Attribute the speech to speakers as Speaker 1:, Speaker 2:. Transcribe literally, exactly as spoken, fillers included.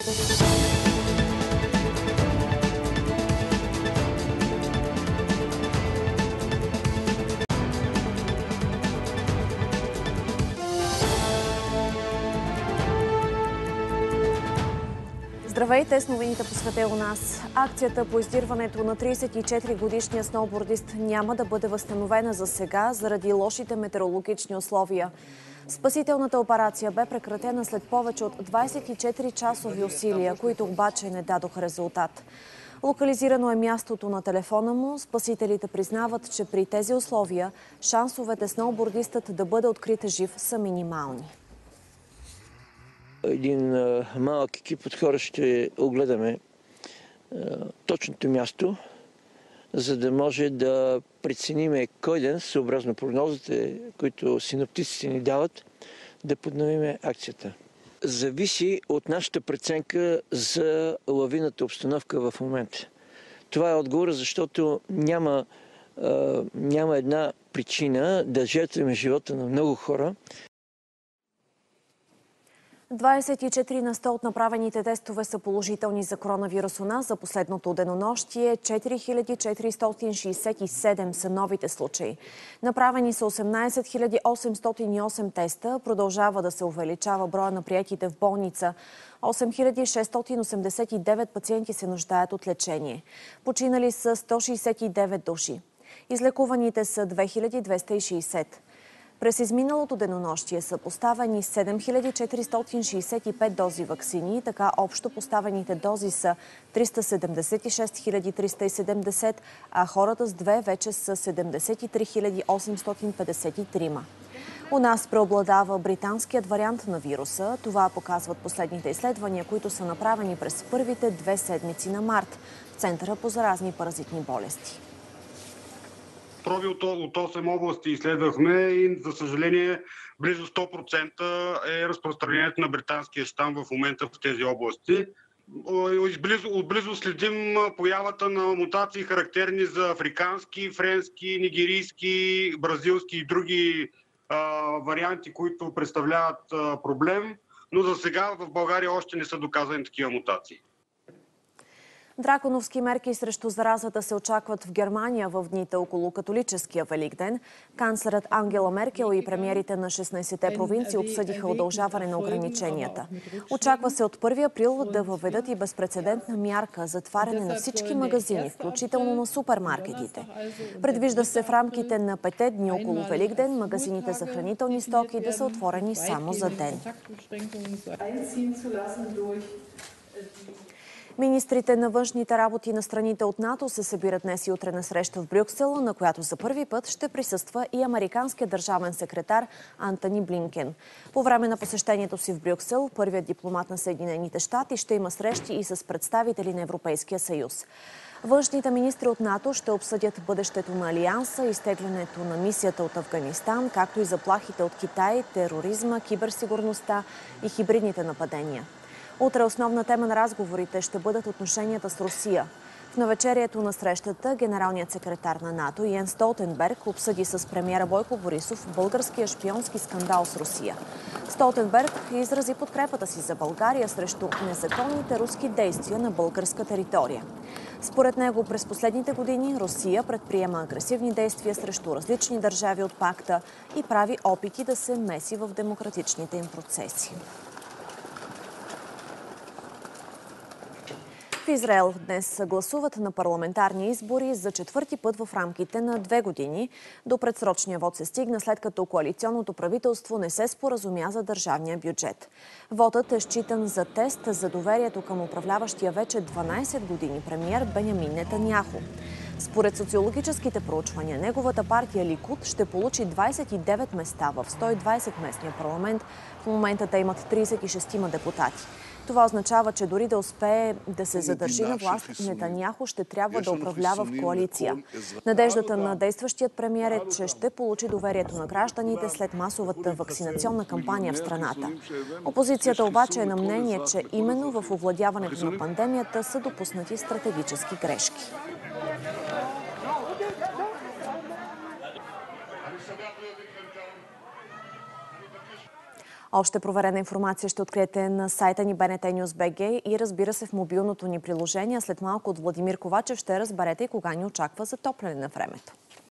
Speaker 1: Здравейте, с новините по света у нас. Акцията по издирването на тридесет и четири годишния сноубордист няма да бъде възстановена за сега заради лошите метеорологични условия. Спасителната операция бе прекратена след повече от двадесет и четири часови усилия, които обаче не дадоха резултат. Локализирано е мястото на телефона му. Спасителите признават, че при тези условия шансовете сноубордистът да бъде открит жив са минимални.
Speaker 2: Един а, малък екип от хора ще огледаме а, точното място, за да може да прецениме кой ден, съобразно прогнозите, които синоптиците ни дават, да подновиме акцията. Зависи от нашата преценка за лавината обстановка в момента. Това е отговор, защото няма, а, няма една причина да жертваме живота на много хора.
Speaker 1: двадесет и четири на сто от направените тестове са положителни за коронавирус у нас. За последното денонощие четири хиляди четиристотин шестдесет и седем са новите случаи. Направени са осемнадесет хиляди осемстотин и осем теста. Продължава да се увеличава броя на приетите в болница. осем хиляди шестстотин осемдесет и девет пациенти се нуждаят от лечение. Починали са сто шестдесет и девет души. Излекуваните са две хиляди двеста и шестдесет. През изминалото денонощие са поставени седем хиляди четиристотин шестдесет и пет дози ваксини, така общо поставените дози са триста седемдесет и шест хиляди триста и седемдесет, а хората с две вече са седемдесет и три хиляди осемстотин петдесет и три. У нас преобладава британският вариант на вируса. Това показват последните изследвания, които са направени през първите две седмици на март в Центъра по заразни паразитни болести.
Speaker 3: Проби от осем области изследвахме и, за съжаление, близо сто процента е разпространението на британския щам в момента в тези области. Отблизо следим появата на мутации, характерни за африкански, френски, нигерийски, бразилски и други а, варианти, които представляват а, проблем, но за сега в България още не са доказани такива мутации.
Speaker 1: Драконовски мерки срещу заразата се очакват в Германия в дните около католическия Великден. Канцлерът Ангела Меркел и премиерите на шестнадесетте провинции обсъдиха удължаване на ограниченията. Очаква се от първи април да въведат и безпрецедентна мярка затваряне на всички магазини, включително на супермаркетите. Предвижда се в рамките на петте дни около Великден магазините за хранителни стоки да са отворени само за ден. Министрите на външните работи на страните от НАТО се събират днес и утре на среща в Брюксел, на която за първи път ще присъства и американският държавен секретар Антони Блинкен. По време на посещението си в Брюксел, първият дипломат на Съединените щати ще има срещи и с представители на Европейския съюз. Външните министри от НАТО ще обсъдят бъдещето на Алианса, изтеглянето на мисията от Афганистан, както и заплахите от Китай, тероризма, киберсигурността и хибридните нападения. Утре основна тема на разговорите ще бъдат отношенията с Русия. В навечерието на срещата генералният секретар на НАТО Йенс Столтенберг обсъди с премиера Бойко Борисов българския шпионски скандал с Русия. Столтенберг изрази подкрепата си за България срещу незаконните руски действия на българска територия. Според него през последните години Русия предприема агресивни действия срещу различни държави от пакта и прави опити да се меси в демократичните им процеси. В Израел днес гласуват на парламентарни избори за четвърти път в рамките на две години. До предсрочния вод се стигна, след като коалиционното правителство не се споразумя за държавния бюджет. Вотът е считан за тест за доверието към управляващия вече дванадесет години премиер Бенямин Нетаняху. Според социологическите проучвания, неговата партия Ликуд ще получи двадесет и девет места в сто и двадесет местния парламент. В момента те имат тридесет и шест депутати. Това означава, че дори да успее да се задържи на власт, Нетаняху ще трябва да управлява в коалиция. Надеждата на действащият премиер е, че ще получи доверието на гражданите след масовата вакцинационна кампания в страната. Опозицията обаче е на мнение, че именно в овладяването на пандемията са допуснати стратегически грешки. Още проверена информация ще откриете на сайта ни би ен те нюз точка би джи и разбира се в мобилното ни приложение. След малко от Владимир Ковачев ще разберете и кога ни очаква затопляне на времето.